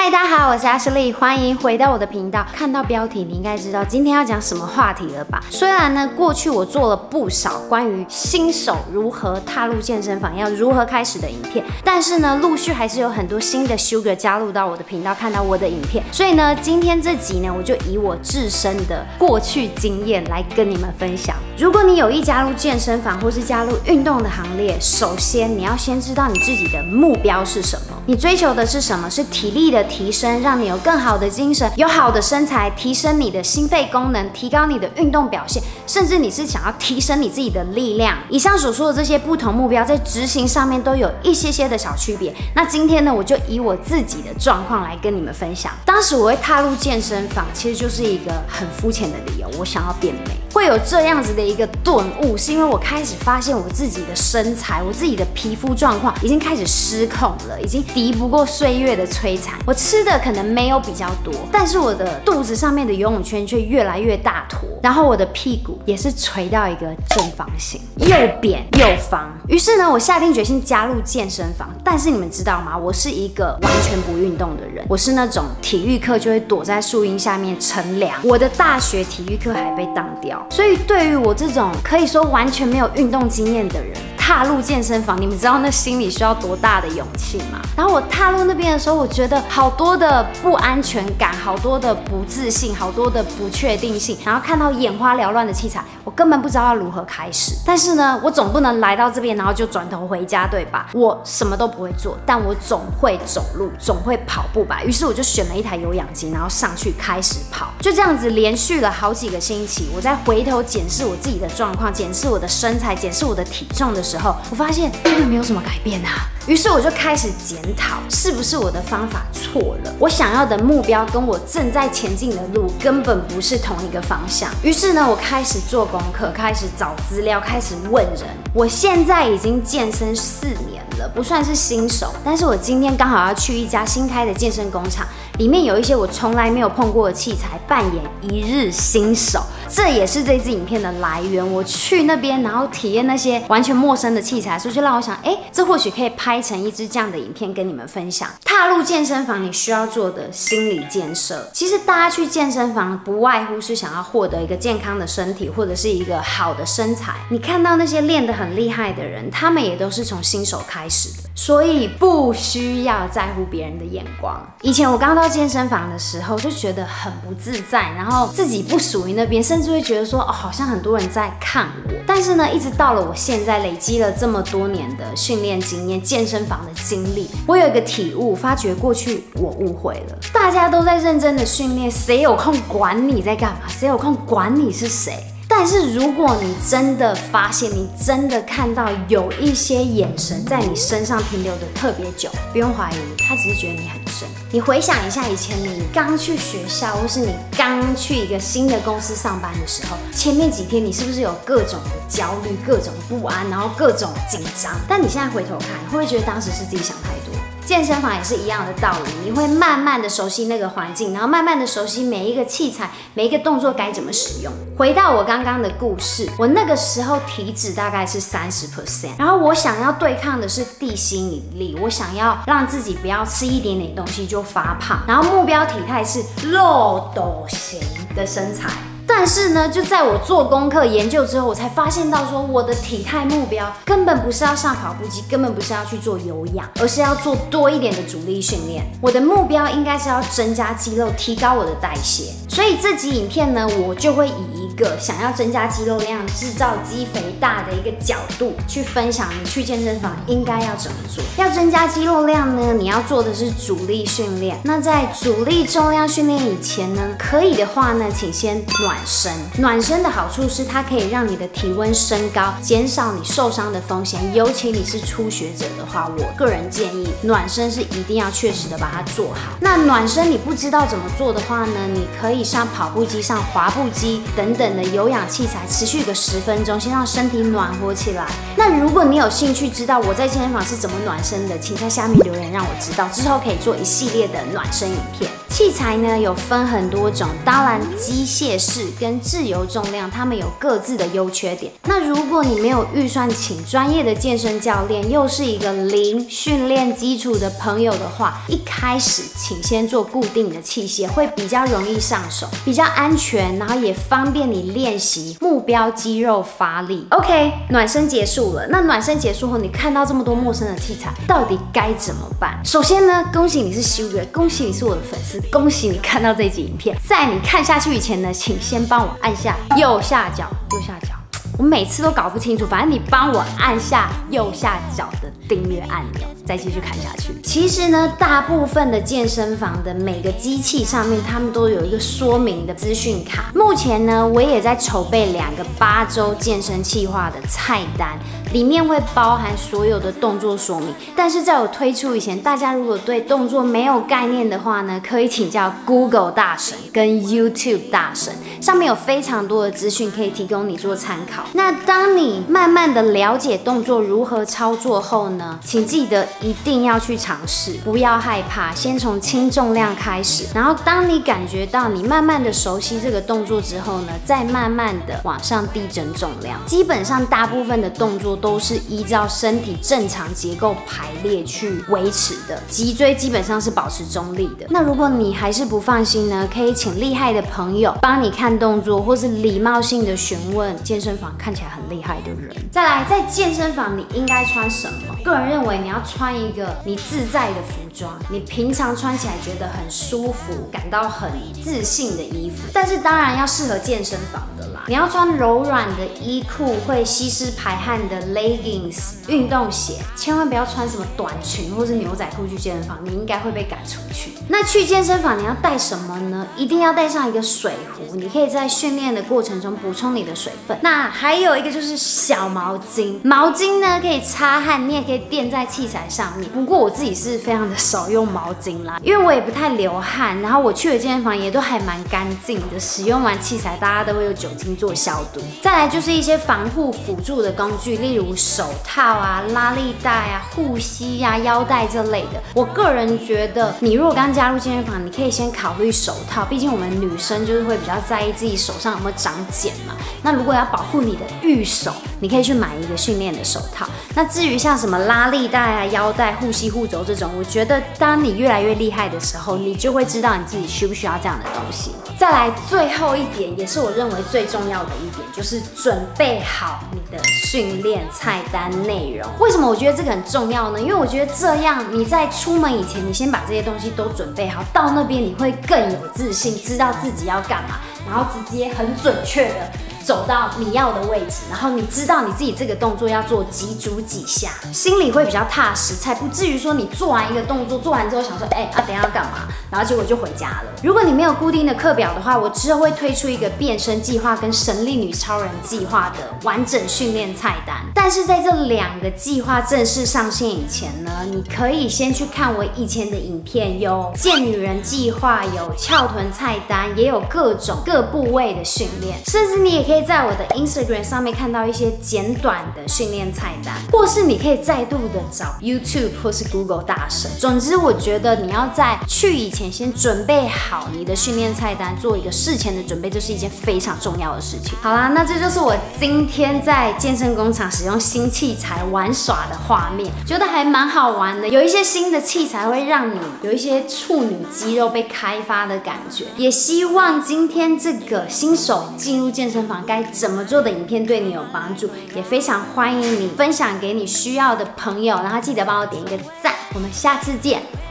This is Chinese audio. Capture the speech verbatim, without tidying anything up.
嗨，大家好，我是阿诗丽，欢迎回到我的频道。看到标题，你应该知道今天要讲什么话题了吧？虽然呢，过去我做了不少关于新手如何踏入健身房、要如何开始的影片，但是呢，陆续还是有很多新的 Sugar 加入到我的频道，看到我的影片。所以呢，今天这集呢，我就以我自身的过去经验来跟你们分享。如果你有意加入健身房或是加入运动的行列，首先你要先知道你自己的目标是什么，你追求的是什么？是体力的提升，让你有更好的精神，有好的身材，提升你的心肺功能，提高你的运动表现，甚至你是想要提升你自己的力量。以上所说的这些不同目标，在执行上面都有一些些的小区别。那今天呢，我就以我自己的状况来跟你们分享。当时我会踏入健身房，其实就是一个很肤浅的理由，我想要变美。会有这样子的一个顿悟，是因为我开始发现我自己的身材，我自己的皮肤状况已经开始失控了，已经敌不过岁月的摧残。我吃的可能没有比较多，但是我的肚子上面的游泳圈却越来越大坨，然后我的屁股也是垂到一个正方形，又扁又方。于是呢，我下定决心加入健身房。但是你们知道吗？我是一个完全不运动的人，我是那种体育课就会躲在树荫下面乘凉。我的大学体育课还被当掉。所以对于我这种可以说完全没有运动经验的人，踏入健身房，你们知道那心里需要多大的勇气吗？然后我踏入那边的时候，我觉得好多的不安全感，好多的不自信，好多的不确定性，然后看到眼花缭乱的器材，我根本不知道要如何开始。但是呢，我总不能来到这边然后就转头回家，对吧？我什么都不会做，但我总会走路，总会跑步吧。于是我就选了一台有氧机，然后上去开始跑。就这样子连续了好几个星期，我再回头检视我自己的状况，检视我的身材，检视我的体重的时候，我发现根本没有什么改变啊。于是我就开始检讨，是不是我的方法错了？我想要的目标跟我正在前进的路根本不是同一个方向。于是呢，我开始做功课，开始找资料，开始问人。我现在已经健身四年了，不算是新手，但是我今天刚好要去一家新开的健身工厂，里面有一些我从来没有碰过的器材，扮演一日新手。这也是这支影片的来源。我去那边，然后体验那些完全陌生的器材，所以就让我想，哎，这或许可以拍成一支这样的影片跟你们分享。踏入健身房，你需要做的心理建设。其实大家去健身房，不外乎是想要获得一个健康的身体，或者是一个好的身材。你看到那些练得很厉害的人，他们也都是从新手开始的。所以不需要在乎别人的眼光。以前我刚到健身房的时候，就觉得很不自在，然后自己不属于那边，甚至会觉得说，哦，好像很多人在看我。但是呢，一直到了我现在累积了这么多年的训练经验、健身房的经历，我有一个体悟，发觉过去我误会了。大家都在认真的训练，谁有空管你在干嘛？谁有空管你是谁？但是如果你真的发现，你真的看到有一些眼神在你身上停留的特别久，不用怀疑，他只是觉得你很正。你回想一下以前你刚去学校，或是你刚去一个新的公司上班的时候，前面几天你是不是有各种的焦虑、各种不安，然后各种紧张？但你现在回头看，会不会觉得当时是自己想太多？健身房也是一样的道理，你会慢慢的熟悉那个环境，然后慢慢的熟悉每一个器材、每一个动作该怎么使用。回到我刚刚的故事，我那个时候体脂大概是 百分之三十， 然后我想要对抗的是地心引力，我想要让自己不要吃一点点东西就发胖，然后目标体态是漏斗型的身材。但是呢，就在我做功课研究之后，我才发现到说，我的体态目标根本不是要上跑步机，根本不是要去做有氧，而是要做多一点的阻力训练。我的目标应该是要增加肌肉，提高我的代谢。所以这集影片呢，我就会以一个想要增加肌肉量、制造肌肥大的一个角度去分享，你去健身房应该要怎么做。要增加肌肉量呢，你要做的是阻力训练。那在阻力重量训练以前呢，可以的话呢，请先暖身。暖身的好处是它可以让你的体温升高，减少你受伤的风险。尤其你是初学者的话，我个人建议暖身是一定要确实的把它做好。那暖身你不知道怎么做的话呢，你可以上跑步机、上滑步机等等等的有氧器材，持续个十分钟，先让身体暖和起来。那如果你有兴趣知道我在健身房是怎么暖身的，请在下面留言让我知道，之后可以做一系列的暖身影片。器材呢有分很多种，当然机械式跟自由重量，它们有各自的优缺点。那如果你没有预算请专业的健身教练，又是一个零训练基础的朋友的话，一开始请先做固定的器械，会比较容易上手，比较安全，然后也方便你练习目标肌肉发力。OK， 暖身结束了。那暖身结束后，你看到这么多陌生的器材，到底该怎么办？首先呢，恭喜你是修哥，恭喜你是我的粉丝。恭喜你看到这集影片，在你看下去以前呢，请先帮我按下右下角，右下角，我每次都搞不清楚，反正你帮我按下右下角的订阅按钮，再继续看下去。其实呢，大部分的健身房的每个机器上面，他们都有一个说明的资讯卡。目前呢，我也在筹备两个八周健身计划的菜单。里面会包含所有的动作说明，但是在我推出以前，大家如果对动作没有概念的话呢，可以请教 Google 大神跟 YouTube 大神，上面有非常多的资讯可以提供你做参考。那当你慢慢的了解动作如何操作后呢，请记得一定要去尝试，不要害怕，先从轻重量开始，然后当你感觉到你慢慢的熟悉这个动作之后呢，再慢慢的往上递增重量。基本上大部分的动作都是依照身体正常结构排列去维持的，脊椎基本上是保持中立的。那如果你还是不放心呢，可以请厉害的朋友帮你看动作，或是礼貌性的询问健身房看起来很厉害的人。再来，在健身房你应该穿什么？个人认为你要穿一个你自在的服装，你平常穿起来觉得很舒服，感到很自信的衣服。但是当然要适合健身房的啦，你要穿柔软的衣裤，会吸湿排汗的 leggings 运动鞋，千万不要穿什么短裙或是牛仔裤去健身房，你应该会被赶出去。那去健身房你要带什么呢？一定要带上一个水壶，你可以在训练的过程中补充你的水分。那还有一个就是小毛巾，毛巾呢可以擦汗，你也可以垫在器材上面。不过我自己是非常的少用毛巾啦，因为我也不太流汗，然后我去的健身房也都还蛮干净的，使用完器材大家都会有酒精做消毒。再来就是一些防护辅助的工具，例如手套啊、拉力带啊、护膝啊、腰带这类的。我个人觉得，你如果刚加入健身房，你可以先考虑手套，毕竟我们女生就是会比较在意自己手上有没有长茧嘛。那如果要保护你的玉手，你可以去买一个训练的手套。那至于像什么拉力带啊、腰带、护膝、护肘这种，我觉得当你越来越厉害的时候，你就会知道你自己需不需要这样的东西。再来最后一点，也是我认为最重要的一点，就是准备好你的训练菜单内容。为什么我觉得这个很重要呢？因为我觉得这样你在出门以前，你先把这些东西都准备好，到那边你会更有自信，知道自己要干嘛，然后直接很准确的走到你要的位置，然后你知道你自己这个动作要做几组几下，心里会比较踏实，才不至于说你做完一个动作，做完之后想说，哎、欸、啊，等一下要干嘛，然后结果就回家了。如果你没有固定的课表的话，我之后会推出一个变身计划跟神力女超人计划的完整训练菜单。但是在这两个计划正式上线以前呢，你可以先去看我以前的影片，有健女人计划，有翘臀菜单，也有各种各部位的训练，甚至你也可以可以在我的 Instagram 上面看到一些简短的训练菜单，或是你可以再度的找 YouTube 或是 Google 大神。总之，我觉得你要在去以前先准备好你的训练菜单，做一个事前的准备，这是一件非常重要的事情。好啦，那这就是我今天在健身工厂使用新器材玩耍的画面，觉得还蛮好玩的。有一些新的器材会让你有一些处女肌肉被开发的感觉，也希望今天这个新手进入健身房该怎么做的影片对你有帮助，也非常欢迎你分享给你需要的朋友，然后记得帮我点一个赞，我们下次见。